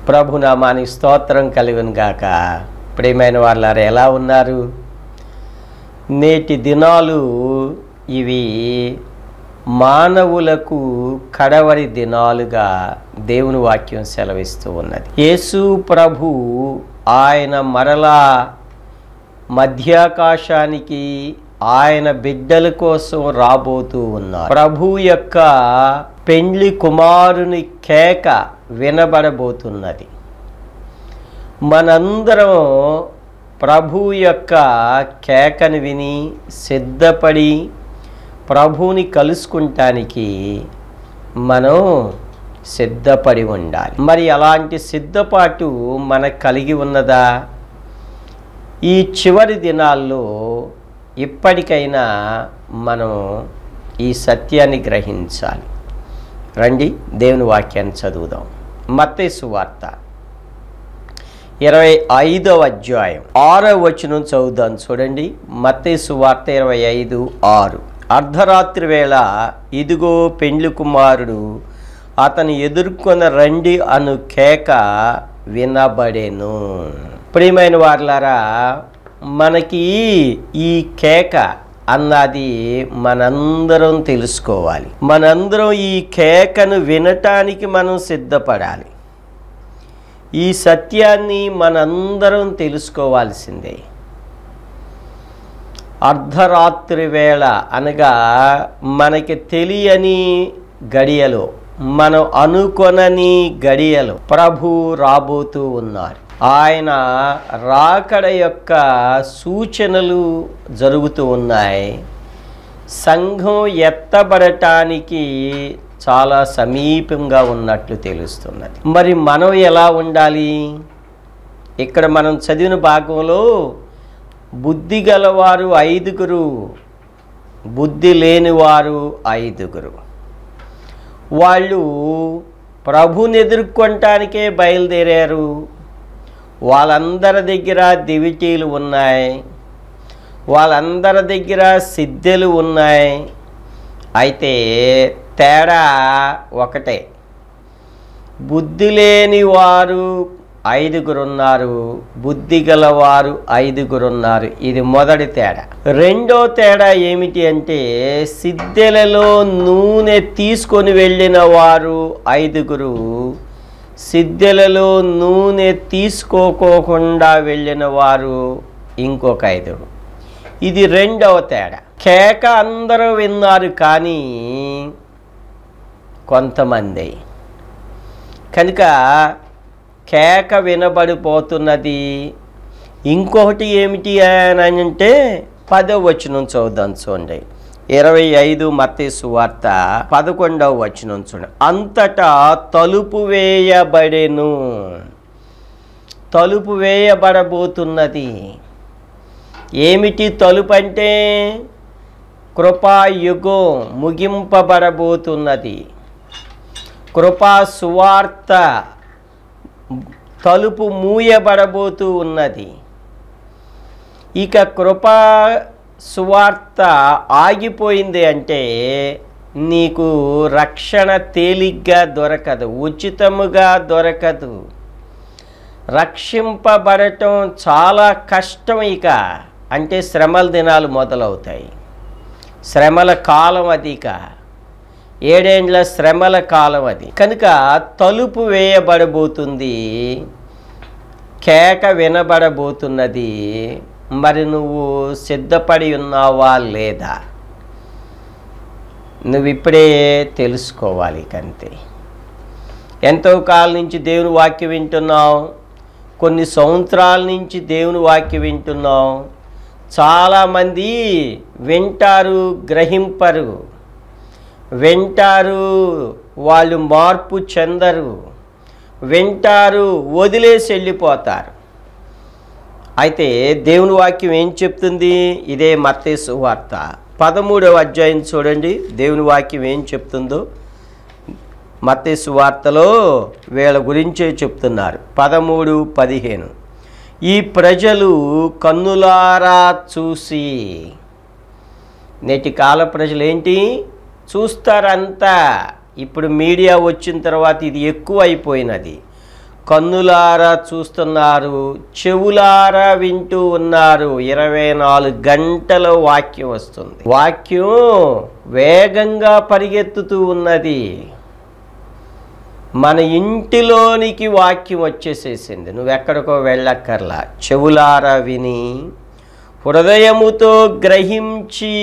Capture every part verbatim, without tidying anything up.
ప్రభునామానికి స్తోత్రం కలుగును గాక. ప్రియమైన వాళ్ళారు, ఎలా ఉన్నారు? నేటి దినాలు ఇవి మానవులకు కడవరి దినాలుగా దేవుని వాక్యం సెలవిస్తూ ఉన్నది. యేసు ప్రభు ఆయన మరలా మధ్యాకాశానికి ఆయన బిడ్డల కోసం రాబోతూ ఉన్నారు. ప్రభు యొక్క పెండ్లి కుమారుని కేక వినబడబోతున్నది. మనందరం ప్రభు యొక్క కేకను విని సిద్ధపడి ప్రభువుని కలుసుకుంటానికి మనం సిద్ధపడి ఉండాలి. మరి అలాంటి సిద్ధపాటు మనకు కలిగి ఉన్నదా? ఈ చివరి దినాల్లో ఇప్పటికైనా మనం ఈ సత్యాన్ని గ్రహించాలి. రండి దేవుని వాక్యాన్ని చదువుదాం. మత్తయి సువార్త ఇరవై ఐదవ అధ్యాయం ఆరవ వచనం చదువుదాం. చూడండి, మత్తయి సువార్త ఇరవై ఐదు ఆరు. అర్ధరాత్రి వేళ ఇదిగో పెండ్లి కుమారుడు అతను ఎదుర్కొన్న రండి అను కేక వినబడెను. ప్రియమైన వారలారా, మనకి ఈ కేక అన్నది మనందరం తెలుసుకోవాలి. మనందరం ఈ కేకను వినటానికి మనం సిద్ధపడాలి. ఈ సత్యాన్ని మనందరం తెలుసుకోవాల్సిందే. అర్ధరాత్రి వేళ అనగా మనకి తెలియని గడియలో, మనం అనుకొనని గడియలో ప్రభు రాబోతూ ఉన్నారు. ఆయన రాకడ యొక్క సూచనలు జరుగుతూ ఉన్నాయి. సంఘం ఎత్తబడటానికి చాలా సమీపంగా ఉన్నట్లు తెలుస్తున్నది. మరి మనం ఎలా ఉండాలి? ఇక్కడ మనం చదివిన భాగంలో బుద్ధి గలవారు ఐదుగురు, బుద్ధి లేనివారు ఐదుగురు. వాళ్ళు ప్రభుని ఎదుర్కొనటానికే బయలుదేరారు. వాళ్ళందరి దగ్గర దివిటీలు ఉన్నాయి, వాళ్ళందరి దగ్గర సిద్ధెలు ఉన్నాయి. అయితే తేడా ఒకటే, బుద్ధి లేని వారు ఐదుగురున్నారు, బుద్ధి గలవారు ఐదుగురున్నారు. ఇది మొదటి తేడా. రెండో తేడా ఏమిటి అంటే, సిద్ధెలలో నూనె తీసుకొని వెళ్ళిన వారు ఐదుగురు, సిద్ధెలలో నూనె తీసుకోకోకుండా వెళ్ళిన వారు ఇంకొక ఐదుగురు. ఇది రెండవ తేడా. కేక అందరూ విన్నారు, కానీ కొంతమంది. కనుక కేక వినబడిపోతున్నది. ఇంకొకటి ఏమిటి అని అంటే, పదవ వచనం చదువుదాం. చూడండి, ఇరవై ఐదు మత్తయి సువార్త పదకొండవ వచనం చూడండి. అంతటా తలుపు వేయబడెను. తలుపు వేయబడబోతున్నది. ఏమిటి తలుపు అంటే? కృపాయుగం ముగింపబడబోతున్నది. కృపా సువార్త తలుపు మూయబడబోతూ ఉన్నది. ఇక కృపా సువార్త ఆగిపోయింది అంటే నీకు రక్షణ తేలిగ్గా దొరకదు, ఉచితముగా దొరకదు. రక్షింపబడటం చాలా కష్టం. ఇక అంటే శ్రమల దినాలు మొదలవుతాయి. శ్రమల కాలం అది. ఇక ఏడేండ్ల శ్రమల కాలం అది. కనుక తలుపు వేయబడబోతుంది, కేక వినబడబోతున్నది. మరి నువ్వు సిద్ధపడి ఉన్నావా లేదా? నువ్వు ఇప్పుడే తెలుసుకోవాలి. కంతే. ఎంతో కాలం నుంచి దేవుని వాక్యం వింటున్నావు, కొన్ని సంవత్సరాల నుంచి దేవుని వాక్యం వింటున్నావు. చాలామంది వింటారు, గ్రహింపరు. వింటారు, వాళ్ళు మార్పు చెందరు. వింటారు, వదిలేసి వెళ్ళిపోతారు. అయితే దేవుని వాక్యం ఏం చెప్తుంది? ఇదే మత్తయి సువార్త పదమూడవ అధ్యాయం చూడండి. దేవుని వాక్యం ఏం చెప్తుందో మత్తయి సువార్తలో వీళ్ళ గురించే చెప్తున్నారు. పదమూడు పదిహేను. ఈ ప్రజలు కన్నులారా చూసి, నేటి కాల ప్రజలు ఏంటి చూస్తారంతా. ఇప్పుడు మీడియా వచ్చిన తర్వాత ఇది ఎక్కువ అయిపోయినది. కన్నులారా చూస్తున్నారు, చెవులారా వింటూ ఉన్నారు. ఇరవై నాలుగు గంటల వాక్యం వస్తుంది. వాక్యం వేగంగా పరిగెత్తుతూ ఉన్నది. మన ఇంటిలోనికి వాక్యం వచ్చేసేసింది. నువ్వెక్కడికో వెళ్ళక్కర్లా. చెవులారా విని హృదయముతో గ్రహించి,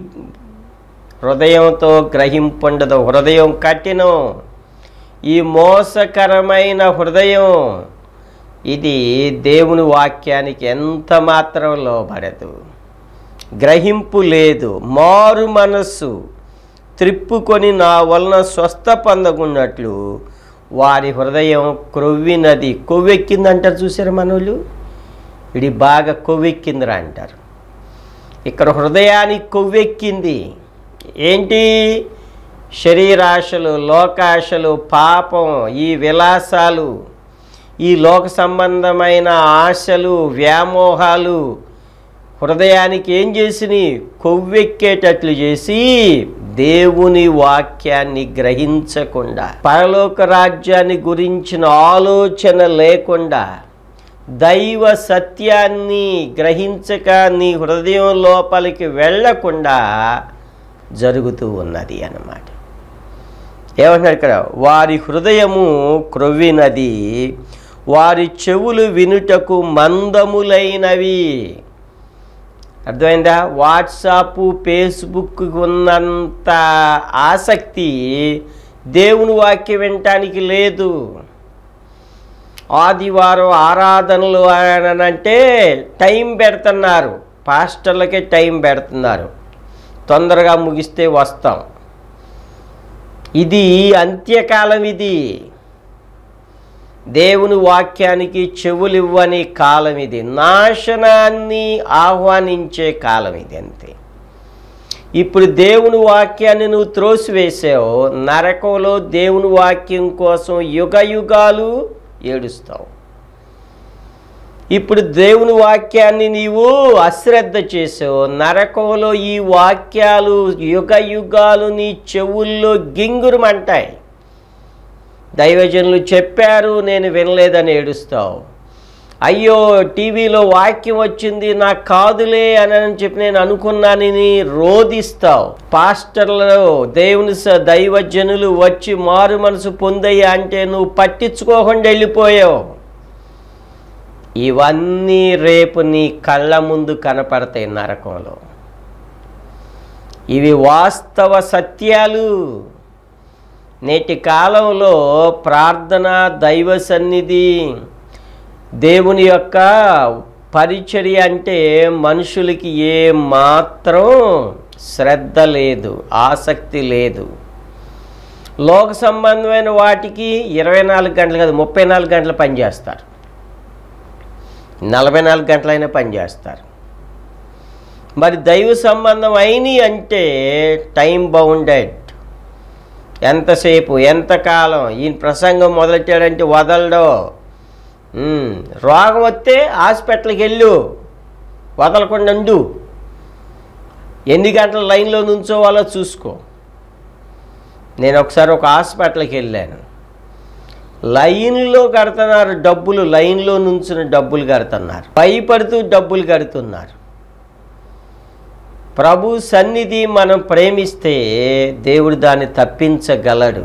హృదయంతో గ్రహింపుండదు, హృదయం కఠినం. ఈ మోసకరమైన హృదయం ఇది దేవుని వాక్యానికి ఎంత మాత్రం లోబడదు. గ్రహింపు లేదు. మారు మనస్సు త్రిప్పుకొని నా వలన స్వస్థ పొందకున్నట్లు వారి హృదయం క్రొవ్వినది. కొవ్వెక్కిందంటారు చూసారు మనోళ్ళు. ఇది బాగా కొవ్వెక్కిందిరా అంటారు. ఇక్కడ హృదయానికి కొవ్వెక్కింది. ఏంటి? శరీరాశలు, లోకాశలు, పాపం, ఈ విలాసాలు, ఈ లోక సంబంధమైన ఆశలు, వ్యామోహాలు హృదయానికి ఏం చేసినాయి? కొవ్వెక్కేటట్లు చేసి దేవుని వాక్యాన్ని గ్రహించకుండా, పరలోక రాజ్యాన్ని గురించిన ఆలోచన లేకుండా, దైవ సత్యాన్ని గ్రహించక నీ హృదయం లోపలికి వెళ్ళకుండా జరుగుతూ ఉన్నది అన్నమాట. ఏమంటున్నారు ఇక్కడ? వారి హృదయము క్రొవ్వినది, వారి చెవులు వినుటకు మందములైనవి. అర్థమైందా? వాట్సాప్, ఫేస్బుక్ ఉన్నంత ఆసక్తి దేవుని వాక్యం వినటానికి లేదు. ఆదివారం ఆరాధనలు అంటే టైం పెడుతున్నారు, పాస్టర్లకే టైం పెడుతున్నారు. తొందరగా ముగిస్తే వస్తాం. ఇది అంత్యకాలం. ఇది దేవుని వాక్యానికి చెవులివ్వని కాలం. ఇది నాశనాన్ని ఆహ్వానించే కాలం. ఇది అంతే. ఇప్పుడు దేవుని వాక్యాన్ని నువ్వు త్రోసివేసావు, నరకంలో దేవుని వాక్యం కోసం యుగ యుగాలు ఏడుస్తావు. ఇప్పుడు దేవుని వాక్యాన్ని నీవు అశ్రద్ధ చేసావు, నరకంలో ఈ వాక్యాలు యుగ యుగాలు నీ చెవుల్లో గింగురమంటాయి. దైవజనులు చెప్పారు, నేను వినలేదని ఏడుస్తావు. అయ్యో టీవీలో వాక్యం వచ్చింది, నాకు కాదులే అని చెప్పి నేను అనుకున్నానని రోధిస్తావు. పాస్టర్లు, దేవుని దైవజనులు వచ్చి మారు మనసు పొందయ్యా అంటే నువ్వు పట్టించుకోకుండా వెళ్ళిపోయావు. ఇవన్నీ రేపు నీ కళ్ళ ముందు కనపడతాయి నరకంలో. ఇవి వాస్తవ సత్యాలు. నేటి కాలంలో ప్రార్థన, దైవ సన్నిధి, దేవుని యొక్క పరిచర్య అంటే మనుషులకి ఏ మాత్రం శ్రద్ధ లేదు, ఆసక్తి లేదు. లోక సంబంధమైన వాటికి ఇరవై నాలుగు గంటలు కాదు, ముప్పై నాలుగు గంటలు పనిచేస్తారు, నలభై నాలుగు గంటలైనా పనిచేస్తారు. మరి దైవ సంబంధం అయినవి అంటే టైం బౌండెడ్. ఎంతసేపు, ఎంతకాలం. ఈయన ప్రసంగం మొదలెట్టాడంటే వదలడో. రోగం వస్తే హాస్పిటల్కి వెళ్ళు, వదలకుండా ఉండు. ఎన్ని గంటల లైన్లో నుంచోవాలో చూసుకో. నేను ఒకసారి ఒక హాస్పిటల్కి వెళ్ళాను. లైన్లో కడుతున్నారు డబ్బులు, లైన్లో నుంచుని డబ్బులు కడుతున్నారు, భయపడుతూ డబ్బులు కడుతున్నారు. ప్రభు సన్నిధి మనం ప్రేమిస్తే దేవుడు దాన్ని తప్పించగలడు.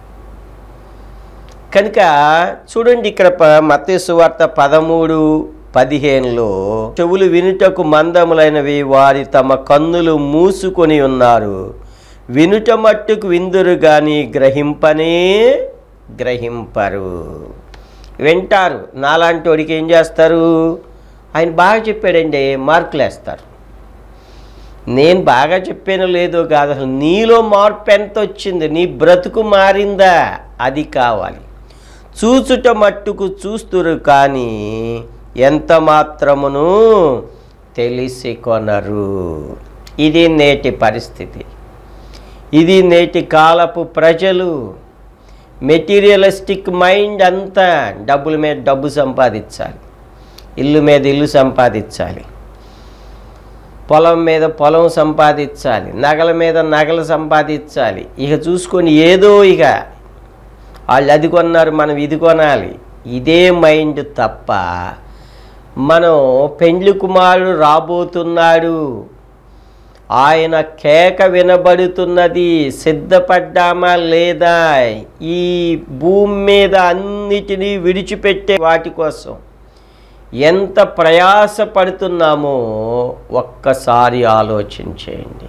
కనుక చూడండి, ఇక్కడ మత్తయి సువార్త పదమూడు పదిహేనులో చెవులు వినుటకు మందములైనవి, వారి తమ కన్నులు మూసుకొని ఉన్నారు, వినుట మట్టుకు విందురు గాని గ్రహింపనే గ్రహింపరు. వింటారు. నాలాంటి వాడికి ఏం చేస్తారు? ఆయన బాగా చెప్పాడండి, మార్కులు వేస్తారు. నేను బాగా చెప్పాను లేదో కాదు, అసలు నీలో మార్పు ఎంత వచ్చింది, నీ బ్రతుకు మారిందా, అది కావాలి. చూచుట మట్టుకు చూస్తురు కానీ ఎంత మాత్రమును తెలిసి కొనరు. ఇది నేటి పరిస్థితి. ఇది నేటి కాలపు ప్రజలు. మెటీరియలిస్టిక్ మైండ్ అంతా. డబ్బుల మీద డబ్బు సంపాదించాలి, ఇల్లు మీద ఇల్లు సంపాదించాలి, పొలం మీద పొలం సంపాదించాలి, నగల మీద నగలు సంపాదించాలి. ఇక చూసుకొని ఏదో ఇక వాళ్ళు అది కొన్నారు, మనం ఇది కొనాలి. ఇదే మైండ్ తప్ప మనం పెండ్లి కుమారుడు రాబోతున్నాడు, ఆయన కేక వినబడుతున్నది, సిద్ధపడ్డామా లేదా, ఈ భూమి మీద అన్నిటినీ విడిచిపెట్టే వాటి కోసం ఎంత ప్రయాసపడుతున్నామో ఒక్కసారి ఆలోచించేయండి.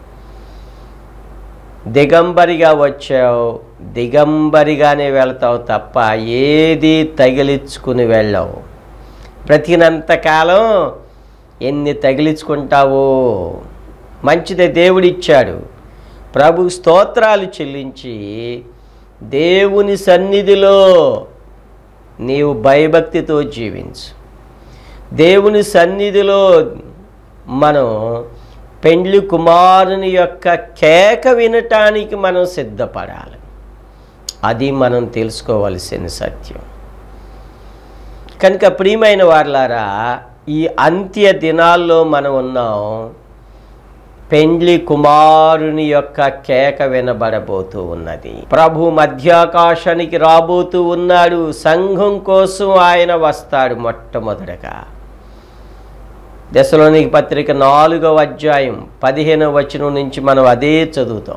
దిగంబరిగా వచ్చావు, దిగంబరిగానే వెళ్తావు తప్ప ఏది తగిలించుకుని వెళ్ళావు. బ్రతికినంతకాలం ఎన్ని తగిలించుకుంటావో. మంచిదే, దేవుడిచ్చాడు. ప్రభు స్తోత్రాలు చెల్లించి దేవుని సన్నిధిలో నీవు భయభక్తితో జీవించు. దేవుని సన్నిధిలో మనం పెండ్లి కుమారుని యొక్క కేక వినటానికి మనం సిద్ధపడాలి. అది మనం తెలుసుకోవలసిన సత్యం. కనుక ప్రియమైన వారలారా, ఈ అంత్య దినాల్లో మనం ఉన్నాం. పెండ్లి కుమారుని యొక్క కేక వినబడబోతూ ఉన్నది. ప్రభు మధ్యాకాశానికి రాబోతూ ఉన్నాడు. సంఘం కోసం ఆయన వస్తాడు. మొట్టమొదటగా దశలోనికి పత్రిక నాలుగవ అధ్యాయం పదిహేనవ వచనం నుంచి మనం అదే చదువుతాం.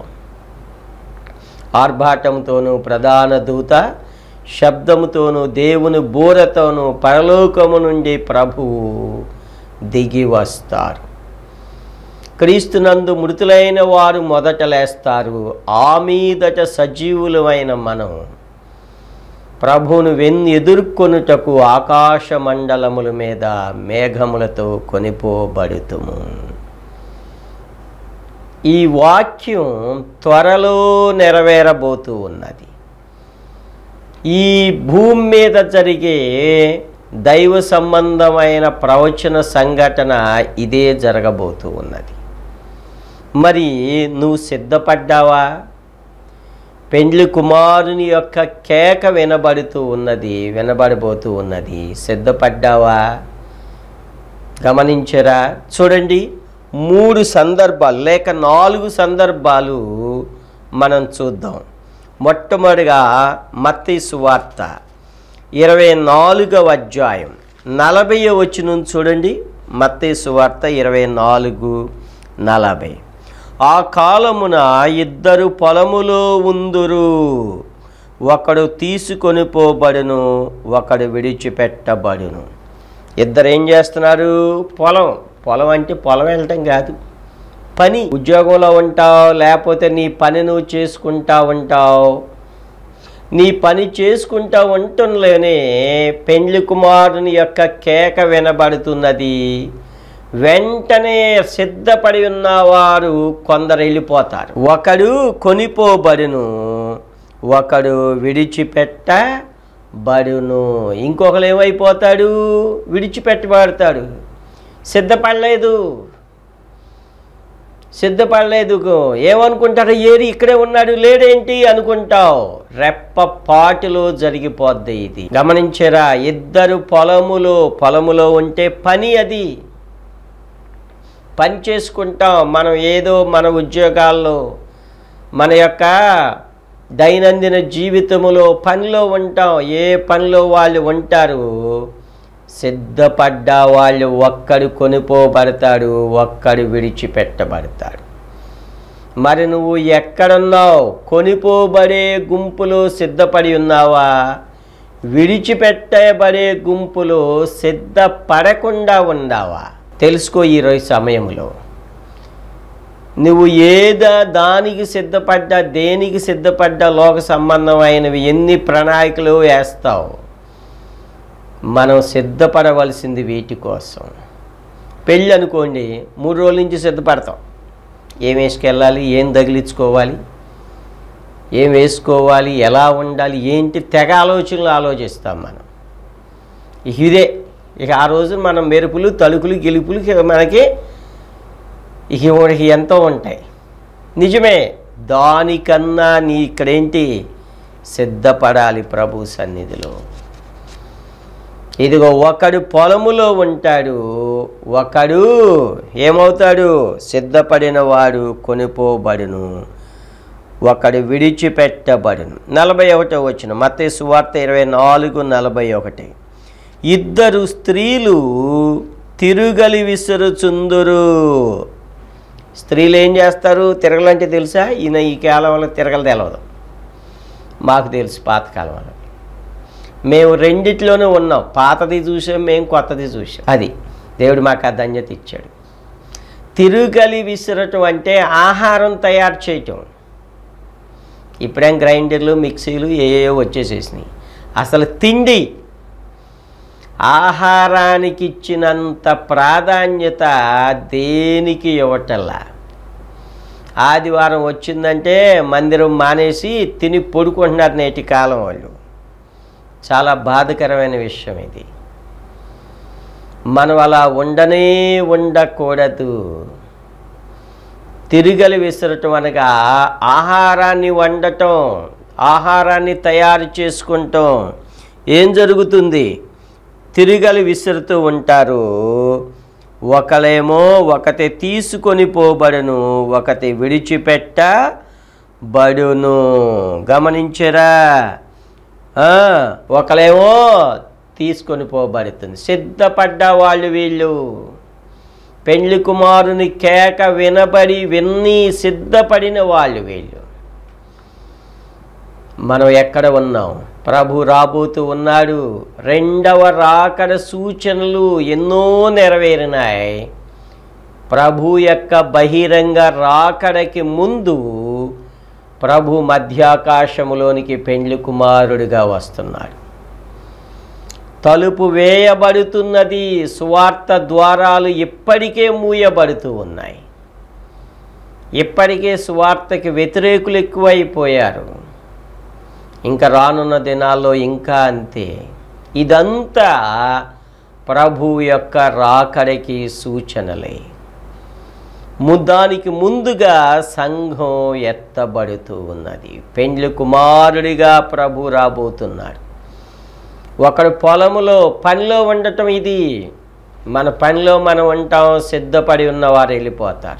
ఆర్భాటంతోనూ ప్రధాన దూత శబ్దముతోనూ దేవుని బూరతోనూ పరలోకము నుండి ప్రభువు దిగి వస్తారు. క్రీస్తునందు మృతులైన వారు మొదట లేస్తారు. ఆ మీదట సజీవులమైన మనం ప్రభువును వెన్ను ఎదుర్కొనుటకు ఆకాశ మండలముల మీద మేఘములతో కొనిపోబడుతుము. ఈ వాక్యం త్వరలో నెరవేరబోతూ ఉన్నది. ఈ భూమి మీద జరిగే దైవ సంబంధమైన ప్రవచన సంఘటన ఇదే జరగబోతూ ఉన్నది. మరి నువ్వు సిద్ధపడ్డావా? పెండ్లి కుమారుని యొక్క కేక వినబడుతూ ఉన్నది, వినబడబోతూ ఉన్నది. సిద్ధపడ్డావా? గమనించరా? చూడండి, మూడు సందర్భాలు లేక నాలుగు సందర్భాలు మనం చూద్దాం. మొట్టమొదటిగా మత్తయి సువార్త ఇరవై నాలుగవ అధ్యాయం నలభై వచనం చూడండి. మత్తయి సువార్త ఇరవై నాలుగు నలభై. ఆ కాలమున ఇద్దరు పొలములో ఉందురు, ఒకడు తీసుకొని పోబడును, ఒకడు విడిచిపెట్టబడును. ఇద్దరు ఏం చేస్తున్నారు? పొలం. పొలం అంటే పొలం వెళ్ళటం కాదు, పని. ఉద్యోగంలో ఉంటావు, లేకపోతే నీ పని నువ్వు చేసుకుంటా ఉంటావు. నీ పని చేసుకుంటా ఉంటుండలేనే పెండ్లి కుమారుని యొక్క కేక వినబడుతున్నది. వెంటనే సిద్ధపడి ఉన్నవారు కొందరు వెళ్ళిపోతారు. ఒకడు కొనిపోబడును, ఒకడు విడిచిపెట్టబడును. ఇంకొకరు ఏమైపోతాడు? విడిచిపెట్టబడతాడు. సిద్ధపడలేదు సిద్ధపడలేదు ఏమనుకుంటారు? ఏరి ఇక్కడే ఉన్నాడు, లేడేంటి అనుకుంటావు. రెప్పపాటులో జరిగిపోద్ది ఇది. గమనించరా? ఇద్దరు పొలములో పొలములో ఉంటే పని, అది పని చేసుకుంటాం మనం. ఏదో మన ఉద్యోగాల్లో, మన యొక్క దైనందిన జీవితములో పనిలో ఉంటాం. ఏ పనిలో వాళ్ళు ఉంటారు. సిద్ధపడ్డ వాళ్ళు ఒక్కడు కొనిపోబడతాడు, ఒక్కడు విడిచిపెట్టబడతాడు. మరి నువ్వు ఎక్కడున్నావు? కొనిపోబడే గుంపులో సిద్ధపడి ఉన్నావా? విడిచిపెట్టబడే గుంపులో సిద్ధపడకుండా ఉన్నావా? తెలుసుకో. ఈరోజు సమయంలో నువ్వు ఏదా దానికి సిద్ధపడ్డా, దేనికి సిద్ధపడ్డా, లోక సంబంధమైనవి ఎన్ని ప్రణాళికలు వేస్తావు. మనం సిద్ధపడవలసింది వీటి కోసం. పెళ్ళి అనుకోండి, మూడు రోజుల నుంచి సిద్ధపడతాం. ఏం వేసుకెళ్ళాలి, ఏం తగిలించుకోవాలి, ఏం వేసుకోవాలి, ఎలా ఉండాలి, ఏంటి తెగ ఆలోచనలు ఆలోచిస్తాం మనం. ఇదే ఇక ఆ రోజు మనం మెరుపులు, తలుకులు, గెలుపులు మనకి ఇక ఎంతో ఉంటాయి. నిజమే. దానికన్నా నీ ఇక్కడేంటి? సిద్ధపడాలి ప్రభు సన్నిధిలో. ఇదిగో ఒకడు పొలములో ఉంటాడు, ఒకడు ఏమవుతాడు? సిద్ధపడిన వాడు కొనిపోబడును, ఒకడు విడిచిపెట్టబడును. నలభై ఒకటో వచ్చిన మత్తయి సువార్త ఇరవై నాలుగు నలభై ఒకటి ఇద్దరు స్త్రీలు తిరుగలి విసురుచుందురు. స్త్రీలు ఏం చేస్తారు? తిరగలంటే తెలుసా? ఈయన ఈ కాలంలో తిరగలు తెలవదు, మాకు తెలుసు పాతకాలంలో. మేము రెండిట్లోనే ఉన్నాం, పాతది చూసాం, మేము కొత్తది చూసాం. అది దేవుడు మాకు ఆ ధన్యత ఇచ్చాడు. తిరుగలి విసరటం అంటే ఆహారం తయారు చేయటం. ఇప్పుడేం గ్రైండర్లు మిక్సీలు ఏవో వచ్చేసేసినాయి. అసలు తిండి ఆహారానికి ఇచ్చినంత ప్రాధాన్యత దేనికి ఇవ్వటల్లా. ఆదివారం వచ్చిందంటే మందిరం మానేసి తిని పడుకుంటున్నారు నేటి కాలం వాళ్ళు. చాలా బాధకరమైన విషయం ఇది. మనం అలా ఉండనే ఉండకూడదు. తిరుగలి విసరటం అనగా ఆహారాన్ని వండటం, ఆహారాన్ని తయారు చేసుకుంటాం. ఏం జరుగుతుంది? తిరుగలి విసురుతూ ఉంటారు. ఒకలేమో ఒకటి తీసుకొని పోబడును, ఒకటి విడిచిపెట్టబడును. గమనించరా? ఒకలేమో తీసుకొని పోబడుతుంది. సిద్ధపడ్డ వాళ్ళు వీళ్ళు. పెండ్లి కుమారుని కేక వినబడి విన్ని సిద్ధపడిన వాళ్ళు వీళ్ళు. మనం ఎక్కడ ఉన్నాం? ప్రభు రాబోతూ ఉన్నాడు. రెండవ రాకడ సూచనలు ఎన్నో నెరవేరినాయి. ప్రభు యొక్క బహిరంగ రాకడకి ముందు ప్రభు మధ్యాకాశములోనికి పెండ్లి కుమారుడిగా వస్తున్నాడు. తలుపు వేయబడుతున్నది. సువార్త ద్వారాలు ఇప్పటికే మూయబడుతూ ఉన్నాయి. ఇప్పటికే సువార్తకి వ్యతిరేకులు ఎక్కువైపోయారు. ఇంకా రానున్న దినాల్లో ఇంకా అంతే. ఇదంతా ప్రభు యొక్క రాకడకి సూచనలే. దానికి ముందుగా సంఘం ఎత్తబడుతూ ఉన్నది. పెండ్లి కుమారుడిగా ప్రభు రాబోతున్నాడు. ఒకడు పొలములో పనిలో ఉండటం ఇది. మన పనిలో మనం ఉంటాం, సిద్ధపడి ఉన్నవారు వెళ్ళిపోతారు.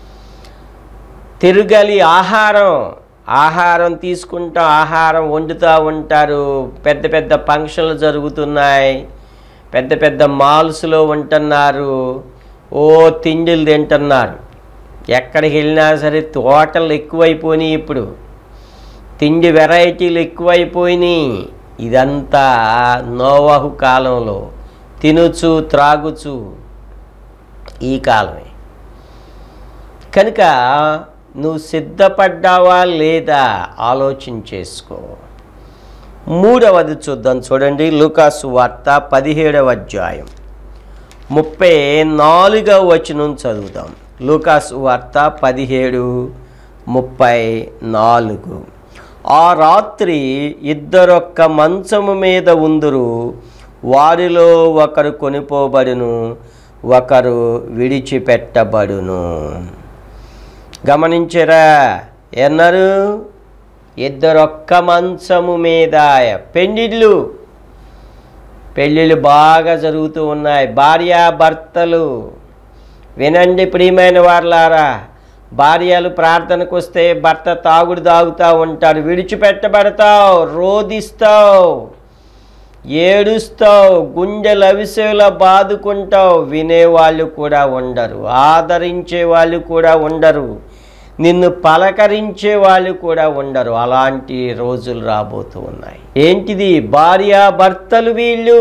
తిరుగలి ఆహారం ఆహారం తీసుకుంటా, ఆహారం వండుతూ ఉంటారు. పెద్ద పెద్ద ఫంక్షన్లు జరుగుతున్నాయి, పెద్ద పెద్ద మాల్స్లో ఉంటున్నారు, ఓ తిండిలు తింటున్నారు. ఎక్కడికి వెళ్ళినా సరే తోటలు ఎక్కువైపోయినాయి. ఇప్పుడు తిండి వెరైటీలు ఎక్కువైపోయినాయి. ఇదంతా నోవహు కాలంలో తినుచు త్రాగుచు ఈ కాలమే. కనుక నువ్వు సిద్ధపడ్డావా లేదా ఆలోచన చేసుకో. మూడవది చూద్దాం, చూడండి. లూకాసు వార్త పదిహేడవ అధ్యాయం ముప్పై నాలుగవ వచనం చదువుదాం. లూకాసు వార్త పదిహేడు ముప్పై నాలుగు ఆ రాత్రి ఇద్దరొక్క మంచము మీద ఉందురు, వారిలో ఒకరు కొనిపోబడును, ఒకరు విడిచిపెట్టబడును. గమనించరా? ఎన్నారు? ఇద్దరొక్క మంచము మీద. పెళ్ళిళ్ళు పెళ్ళిళ్ళు బాగా జరుగుతూ ఉన్నాయి. భార్యాభర్తలు వినండి ప్రియమైన వారలారా. భార్యలు ప్రార్థనకు వస్తే భర్త తాగుడు తాగుతూ ఉంటాడు. విడిచిపెట్టబడతావు, రోధిస్తావు, ఏడుస్తావు, గుండెలు అవిసేలా బాదుకుంటావు. వినేవాళ్ళు కూడా ఉండరు, ఆదరించే వాళ్ళు కూడా ఉండరు, నిన్ను పలకరించే వాళ్ళు కూడా ఉండరు. అలాంటి రోజులు రాబోతూ ఉన్నాయి. ఏంటిది? భార్యాభర్తలు వీళ్ళు.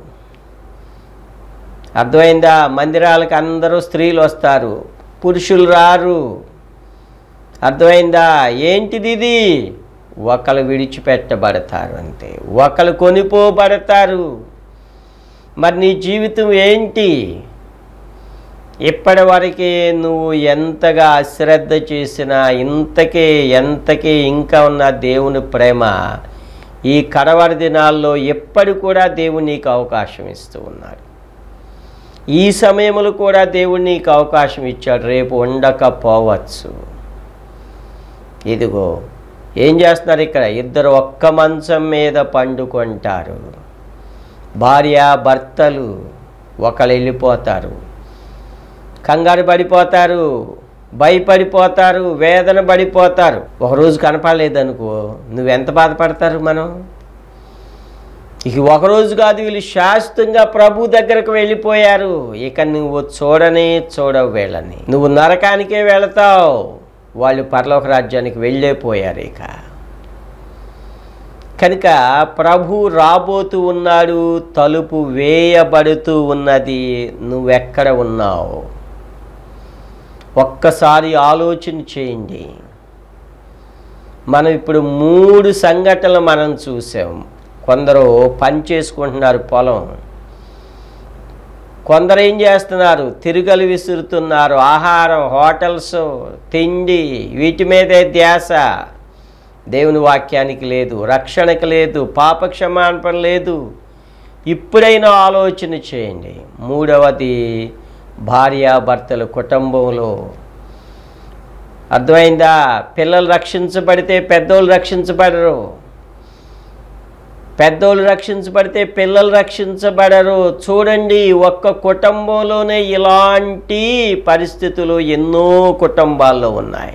అర్థమైందా? మందిరాలకు అందరూ స్త్రీలు వస్తారు, పురుషులు రారు. అర్థమైందా? ఏంటిది ఇది? ఒకరు విడిచిపెట్టబడతారు అంతే, ఒకరు కొనిపోబడతారు. మరి నీ జీవితం ఏంటి? ఇప్పటి వరకే నువ్వు ఎంతగా అశ్రద్ధ చేసినా ఇంతకే ఎంతకే ఇంకా ఉన్న దేవుని ప్రేమ ఈ కడవరి దినాల్లో ఎప్పటి కూడా దేవుడు నీకు అవకాశం ఇస్తూ ఉన్నాడు. ఈ సమయంలో కూడా దేవుడు నీకు అవకాశం ఇచ్చాడు. రేపు ఉండకపోవచ్చు. ఇదిగో ఏం చేస్తున్నారు ఇక్కడ? ఇద్దరు ఒక్క మంచం మీద పండుకుంటారు. భార్య భర్తలు ఒకళ్ళు వెళ్ళిపోతారు, కంగారు పడిపోతారు. భయపడిపోతారు, వేదన పడిపోతారు. ఒకరోజు కనపడలేదనుకో, నువ్వెంత బాధపడతారు మనం. ఇక ఒకరోజు కాదు, వీళ్ళు శాశ్వతంగా ప్రభు దగ్గరకు వెళ్ళిపోయారు. ఇక నువ్వు చూడనే చూడవు వీళ్ళని, నువ్వు నరకానికే వెళతావు. వాళ్ళు పరలోక రాజ్యానికి వెళ్ళిపోయారు. ఇక కనుక ప్రభు రాబోతూ ఉన్నాడు, తలుపు వేయబడుతూ ఉన్నది. నువ్వెక్కడ ఉన్నావు ఒక్కసారి ఆలోచన చేయండి. మనం ఇప్పుడు మూడు సంఘటనలు మనం చూసాం. కొందరు పని చేసుకుంటున్నారు పొలం, కొందరు ఏం చేస్తున్నారు, తిరుగలు విసురుతున్నారు. ఆహారం, హోటల్స్, తిండి, వీటి మీదే ధ్యాస. దేవుని వాక్యానికి లేదు, రక్షణకు లేదు, పాప క్షమాపణ లేదు. ఇప్పుడైనా ఆలోచన చేయండి. మూడవది భార్యాభర్తల కుటుంబంలో. అర్థమైందా? పిల్లలు రక్షించబడితే పెద్దోళ్ళు రక్షించబడరు, పెద్దోళ్ళు రక్షించబడితే పిల్లలు రక్షించబడరు. చూడండి, ఒక్క కుటుంబంలోనే ఇలాంటి పరిస్థితులు ఎన్నో కుటుంబాల్లో ఉన్నాయి.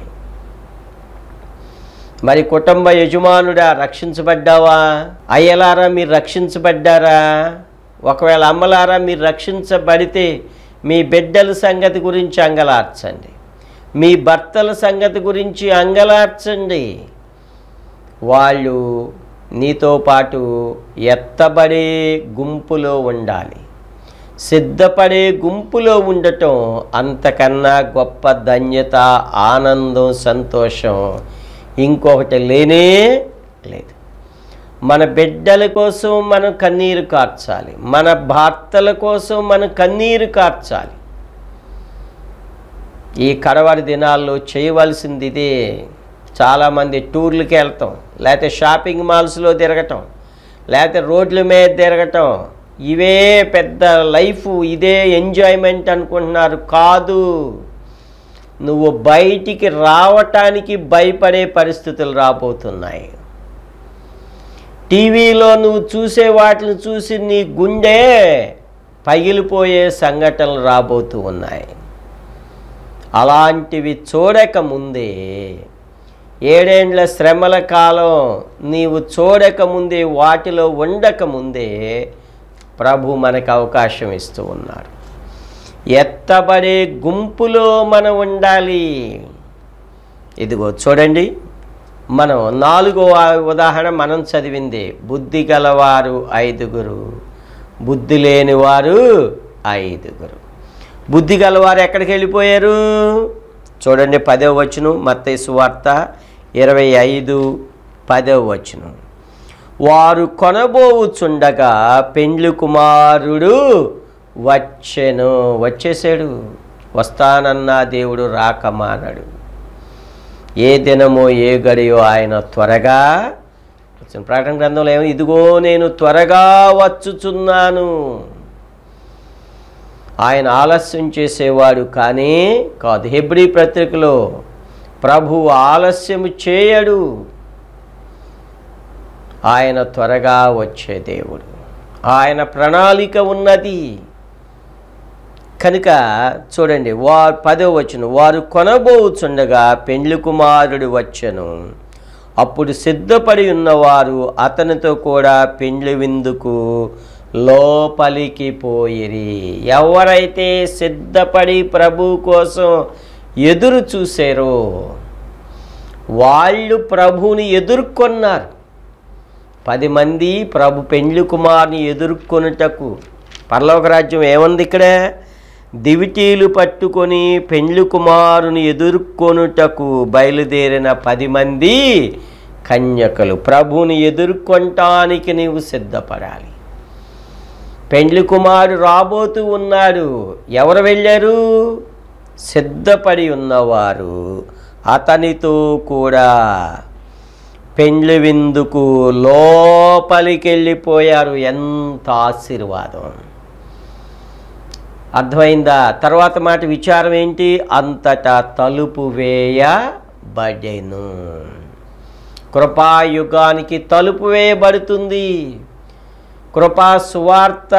మరి కుటుంబ యజమానుడా, రక్షించబడ్డావా? అయ్యలారా, మీరు రక్షించబడ్డారా? ఒకవేళ అమ్మలారా, మీరు రక్షించబడితే మీ బిడ్డల సంగతి గురించి అంగలార్చండి, మీ భర్తల సంగతి గురించి అంగలార్చండి. వాళ్ళు నీతో పాటు ఎత్తబడే గుంపులో ఉండాలి. సిద్ధపడే గుంపులో ఉండటం అంతకన్నా గొప్ప ధన్యత, ఆనందం, సంతోషం ఇంకొకటి లేనే లేదు. మన బిడ్డల కోసం మనం కన్నీరు కార్చాలి, మన భర్తల కోసం మనం కన్నీరు కార్చాలి. ఈ కడవరి దినాల్లో చేయవలసింది ఇదే. చాలామంది టూర్లకి వెళ్తాం, లేకపోతే షాపింగ్ మాల్స్లో తిరగటం, లేకపోతే రోడ్ల మీద తిరగటం, ఇవే పెద్ద లైఫ్, ఇదే ఎంజాయ్మెంట్ అనుకుంటున్నారు. కాదు, నువ్వు బయటికి రావటానికి భయపడే పరిస్థితులు రాబోతున్నాయి. టీవీలో నువ్వు చూసే వాటిని చూసి నీ గుండె పగిలిపోయే సంఘటనలు రాబోతూ ఉన్నాయి. అలాంటివి చూడక ముందే, ఏడేండ్ల శ్రమల కాలం నీవు చూడక ముందే, వాటిలో ఉండక ముందే ప్రభు మనకు అవకాశం ఇస్తూ ఉన్నాడు. ఎత్తబడే గుంపులో మనం ఉండాలి. ఇదిగో చూడండి, మనం నాలుగో ఉదాహరణ మనం చదివింది. బుద్ధి గలవారు ఐదుగురు, బుద్ధి లేనివారు ఐదుగురు. బుద్ధి గలవారు ఎక్కడికి వెళ్ళిపోయారు? చూడండి, పదవ వచనం, మత్తయి సువార్త ఇరవై ఐదు పదవ వచనం. వారు కొనబోవుచుండగా పెండ్లి కుమారుడు వచ్చెను. వచ్చేసాడు. వస్తానన్న దేవుడు రాకమానడు. ఏ దినమో ఏ గడియో ఆయన త్వరగా వచ్చిన. ప్రకటన గ్రంథంలో ఏమో, ఇదిగో నేను త్వరగా వచ్చుచున్నాను. ఆయన ఆలస్యం చేసేవాడు కానీ కాదు. హెబ్రీ పత్రికలో ప్రభు ఆలస్యము చేయడు, ఆయన త్వరగా వచ్చే దేవుడు. ఆయన ప్రణాళిక ఉన్నది. కనుక చూడండి, వారు పదో వచనం, వారు కొనబోచుండగా పెండ్లి కుమారుడు వచ్చెను. అప్పుడు సిద్ధపడి ఉన్నవారు అతనితో కూడా పెండ్లి విందుకు లోపలికి పోయిరి. ఎవరైతే సిద్ధపడి ప్రభు కోసం ఎదురు చూసారో వాళ్ళు ప్రభుని ఎదుర్కొన్నారు. పది మంది ప్రభు పెండ్లి కుమారుని ఎదుర్కొనుటకు, పరలోక రాజ్యం ఏముంది ఇక్కడ? దివిటీలు పట్టుకొని పెండ్లి కుమారుని ఎదుర్కొనుటకు బయలుదేరిన పది మంది కన్యకలు. ప్రభుని ఎదుర్కొనటానికి నీవు సిద్ధపడాలి. పెండ్లి కుమారుడు రాబోతూ ఉన్నాడు. ఎవరు వెళ్ళారు? సిద్ధపడి ఉన్నవారు అతనితో కూడా పెండ్లి విందుకు లోపలికి వెళ్ళిపోయారు. ఎంత ఆశీర్వాదం! అర్థమైందా? తర్వాత మాట విచారం ఏంటి? అంతటా తలుపు వేయబడెను. కృపాయుగానికి తలుపు వేయబడుతుంది. కృపా సువార్త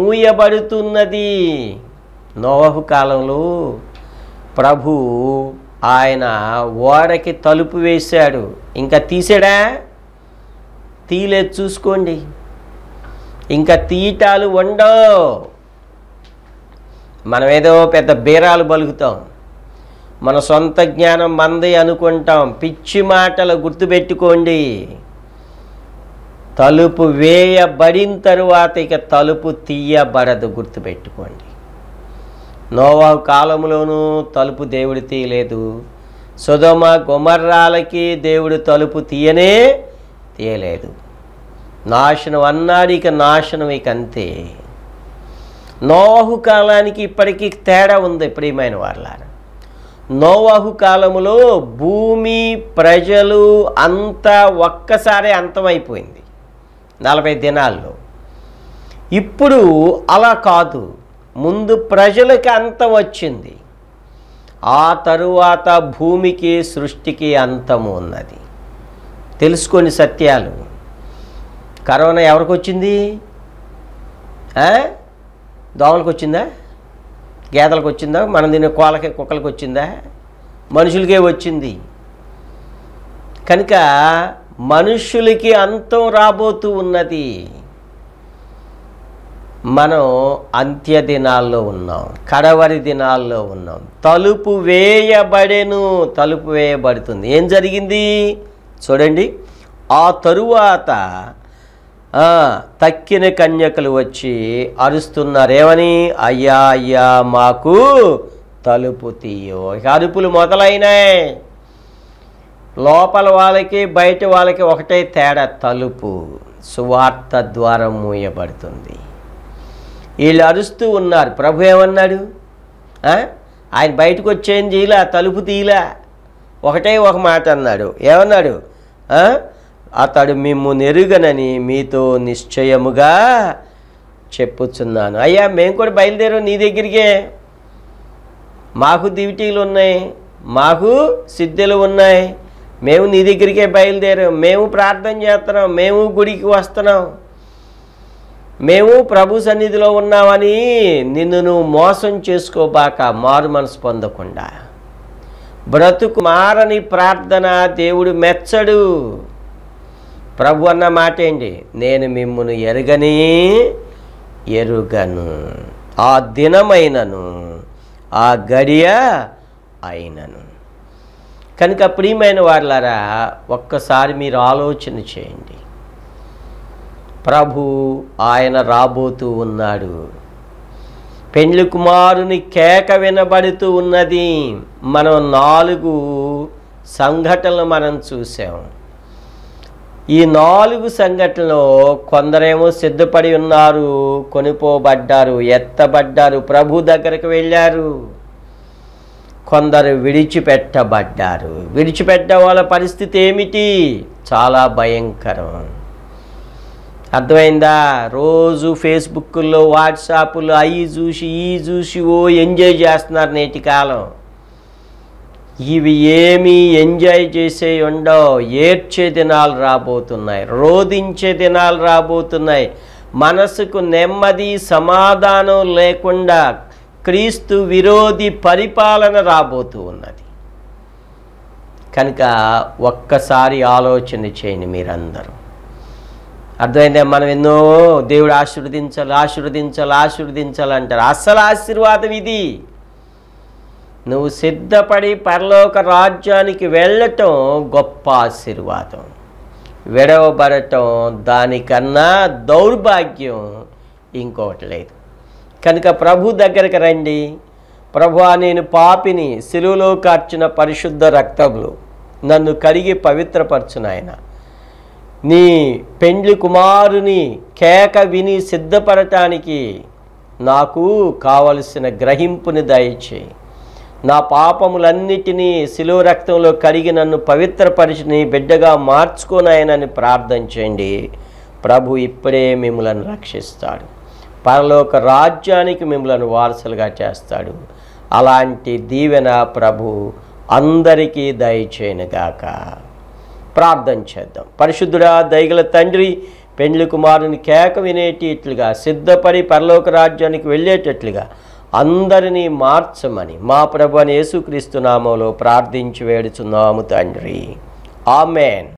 మూయబడుతున్నది. నోవహు కాలంలో ప్రభు ఆయన ఓడకి తలుపు వేశాడు. ఇంకా తీసాడా? తీయలేదు. చూసుకోండి, ఇంకా తీయటాలు ఉండవు. మనం ఏదో పెద్ద బీరాలు బలుగుతాం, మన సొంత జ్ఞానం మంది అనుకుంటాం. పిచ్చి మాటలు గుర్తుపెట్టుకోండి. తలుపు వేయబడిన తరువాత ఇక తలుపు తీయబడదు, గుర్తుపెట్టుకోండి. నోవాహు కాలంలోనూ తలుపు దేవుడు తీయలేదు. సొదొమ గొమర్రాలకి దేవుడు తలుపు తీయనే తీయలేదు. నాశనం అన్నాడు, ఇక నాశనం ఇక అంతే. నోవాహు కాలానికి ఇప్పటికీ తేడా ఉంది ప్రియమైన వాళ్ళారా. నోవాహు కాలములో భూమి ప్రజలు అంతా ఒక్కసారి అంతమైపోయింది నలభై దినాల్లో. ఇప్పుడు అలా కాదు, ముందు ప్రజలకి అంతం వచ్చింది, ఆ తరువాత భూమికి సృష్టికి అంతము ఉన్నది. తెలుసుకొని సత్యాలు. కరోనా ఎవరికి వచ్చింది? దోమలకు వచ్చిందా? గేదెలకు వచ్చిందా? మనం తినే కోళ్ళకి కుక్కలకు వచ్చిందా? మనుషులకే వచ్చింది. కనుక మనుషులకి అంతం రాబోతూ ఉన్నది. మనం అంత్య దినాల్లో ఉన్నాం, కడవరి దినాల్లో ఉన్నాం. తలుపు వేయబడెను, తలుపు వేయబడుతుంది. ఏం జరిగింది చూడండి. ఆ తరువాత తక్కిన కన్యకలు వచ్చి అరుస్తున్నారు. ఏమని? అయ్యా అయ్యా మాకు తలుపు తీయో. అరుపులు మొదలైనాయి. లోపల వాళ్ళకి బయట వాళ్ళకి ఒకటే తేడా, తలుపు. సువార్త ద్వారం మూయబడుతుంది. వీళ్ళు అరుస్తూ ఉన్నారు. ప్రభు ఏమన్నాడు? ఆయన బయటకు వచ్చేం చేయలే, తలుపు తీయలే. ఒకటే ఒక మాట అన్నాడు. ఏమన్నాడు? అతడు మిమ్ము నెరుగనని మీతో నిశ్చయముగా చెప్పుచున్నాను. అయ్యా మేము కూడా బయలుదేరాం నీ దగ్గరికే. మాకు డ్యూటీలు ఉన్నాయి, మాకు సిద్ధులు ఉన్నాయి, మేము నీ దగ్గరికే బయలుదేరాం. మేము ప్రార్థన చేస్తున్నాం, మేము గుడికి వస్తున్నాం, మేము ప్రభు సన్నిధిలో ఉన్నామని నిన్ను నువ్వు మోసం చేసుకోబాక, మారు మనసు పొందకుండా. బ్రతుకు మారని ప్రార్థన దేవుడు మెచ్చడు. ప్రభు అన్న మాట ఏంటి? నేను మిమ్మును ఎరుగని ఎరుగను, ఆ దినమైనను ఆ గడియ అయినను. కనుక ప్రియమైన వాళ్ళారా, ఒక్కసారి మీరు ఆలోచన చేయండి. ప్రభు ఆయన రాబోతూ ఉన్నాడు. పెండ్లి కుమారుని కేక వినబడుతూ ఉన్నది. మనం నాలుగు సంఘటనలు మనం చూసాం. ఈ నాలుగు సంఘటనలో కొందరేమో సిద్ధపడి ఉన్నారు, కొనిపోబడ్డారు, ఎత్తబడ్డారు, ప్రభు దగ్గరకు వెళ్ళారు. కొందరు విడిచిపెట్టబడ్డారు. విడిచిపెట్ట వాళ్ళ పరిస్థితి ఏమిటి? చాలా భయంకరం. అర్థమైందా? రోజు ఫేస్బుక్లో, వాట్సాప్లో అవి చూసి ఈ చూసి ఓ ఎంజాయ్ చేస్తున్నారు నేటి కాలం. ఇవి ఏమీ ఎంజాయ్ చేసే ఉండవు. ఏడ్చే దినాలు రాబోతున్నాయి, రోధించే దినాలు రాబోతున్నాయి. మనసుకు నెమ్మది సమాధానం లేకుండా క్రీస్తు విరోధి పరిపాలన రాబోతూ ఉన్నది. కనుక ఒక్కసారి ఆలోచన చేయండి మీరందరూ. అర్థమైందా? మనం ఎన్నో దేవుడు ఆశీర్వదించాలి ఆశీర్వదించాలి ఆశీర్వదించాలి అంటారు. అసలు ఆశీర్వాదం ఇది. నువ్వు సిద్ధపడి పరలోక రాజ్యానికి వెళ్ళటం గొప్ప ఆశీర్వాదం. విడవబడటం దానికన్నా దౌర్భాగ్యం ఇంకోటి లేదు. కనుక ప్రభు దగ్గరికి రండి. ప్రభువా, నేను పాపిని, శిలువలో కార్చిన పరిశుద్ధ రక్తములు నన్ను కడిగి పవిత్రపరచు నాయన. నీ పెండ్లి కుమారుని కేక విని సిద్ధపడటానికి నాకు కావలసిన గ్రహింపుని దయచేయి. నా పాపములన్నిటినీ శిలువ రక్తంలో కడిగి నన్ను పవిత్రపరిచి నీ బిడ్డగా మార్చుకోనాయనని ప్రార్థన చేయండి. ప్రభు ఇప్పుడే మిమ్మలను రక్షిస్తాడు. పరలోక రాజ్యానికి మిమ్మలను వారసులుగా చేస్తాడు. అలాంటి దీవెన ప్రభు అందరికీ దయచేయనుగాక. ప్రార్థన చేద్దాం. పరిశుద్ధుడా, దయగల తండ్రి, పెండ్లి కుమారుని కేక వినేటట్లుగా, సిద్ధపడి పరలోక రాజ్యానికి వెళ్ళేటట్లుగా అందరినీ మార్చమని మా ప్రభువైన యేసుక్రీస్తు నామములో ప్రార్థించి వేడుచున్నాము తండ్రి. ఆమేన్.